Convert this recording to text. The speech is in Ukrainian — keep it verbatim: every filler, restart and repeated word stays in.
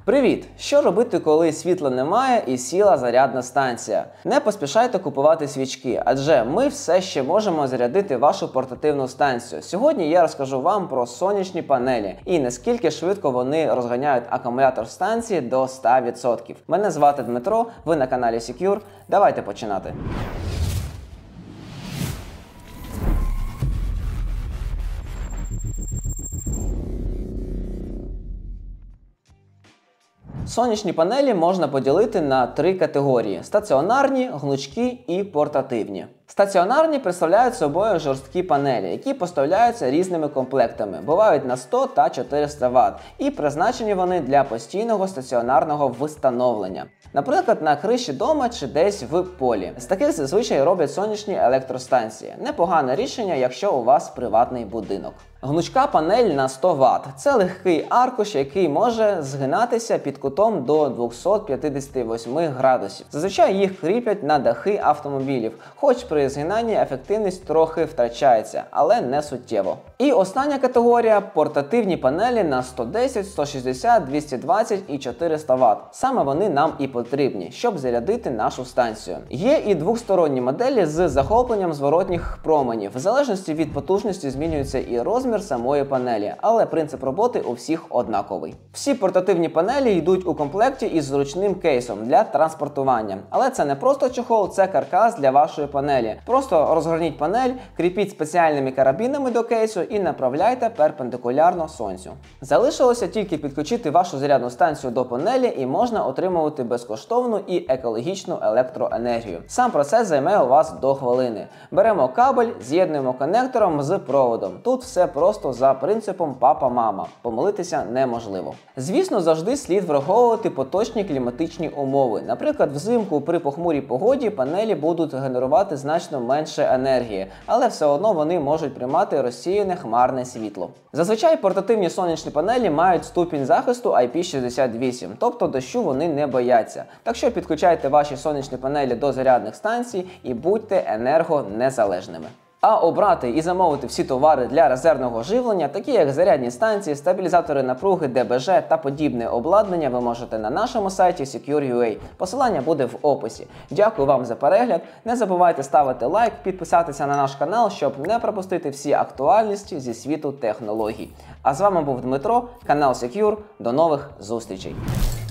Привіт! Що робити, коли світла немає і сіла зарядна станція? Не поспішайте купувати свічки, адже ми все ще можемо зарядити вашу портативну станцію. Сьогодні я розкажу вам про сонячні панелі і наскільки швидко вони розганяють акумулятор станції до ста відсотків. Мене звати Дмитро, ви на каналі Secure. Давайте починати. Сонячні панелі можна поділити на три категорії – стаціонарні, гнучкі і портативні. Стаціонарні представляють собою жорсткі панелі, які поставляються різними комплектами, бувають на сто та чотириста ватт, і призначені вони для постійного стаціонарного встановлення. Наприклад, на криші дома чи десь в полі. З таких зазвичай роблять сонячні електростанції. Непогане рішення, якщо у вас приватний будинок. Гнучка панель на сто ватт – це легкий аркуш, який може згинатися під кутом до двохсот п'ятдесяти восьми градусів. Зазвичай їх кріплять на дахи автомобілів, хоч при згинанні ефективність трохи втрачається, але не суттєво. І остання категорія – портативні панелі на сто десять, сто шістдесят, двісті двадцять і чотириста ватт. Саме вони нам і потрібні, щоб зарядити нашу станцію. Є і двосторонні моделі з захопленням зворотніх променів. В залежності від потужності змінюється і розмір самої панелі, але принцип роботи у всіх однаковий. Всі портативні панелі йдуть у комплекті із зручним кейсом для транспортування. Але це не просто чохол, це каркас для вашої панелі. Просто розгорніть панель, кріпіть спеціальними карабінами до кейсу і направляйте перпендикулярно сонцю. Залишилося тільки підключити вашу зарядну станцію до панелі і можна отримувати безкоштовну і екологічну електроенергію. Сам процес займе у вас до хвилини. Беремо кабель, з'єднуємо конектором з проводом. Тут все просто за принципом папа-мама. Помилитися неможливо. Звісно, завжди слід враховувати поточні кліматичні умови. Наприклад, взимку при похмурій погоді панелі будуть генерувати значно менше енергії, але все одно вони можуть приймати розсіяне хмарне світло. Зазвичай портативні сонячні панелі мають ступінь захисту ай пі шістдесят вісім, тобто дощу вони не бояться. Так що підключайте ваші сонячні панелі до зарядних станцій і будьте енергонезалежними. А обрати і замовити всі товари для резервного живлення, такі як зарядні станції, стабілізатори напруги, де бе же та подібне обладнання, ви можете на нашому сайті Secure точка ю а. Посилання буде в описі. Дякую вам за перегляд. Не забувайте ставити лайк, підписатися на наш канал, щоб не пропустити всі актуальності зі світу технологій. А з вами був Дмитро, канал Secure. До нових зустрічей!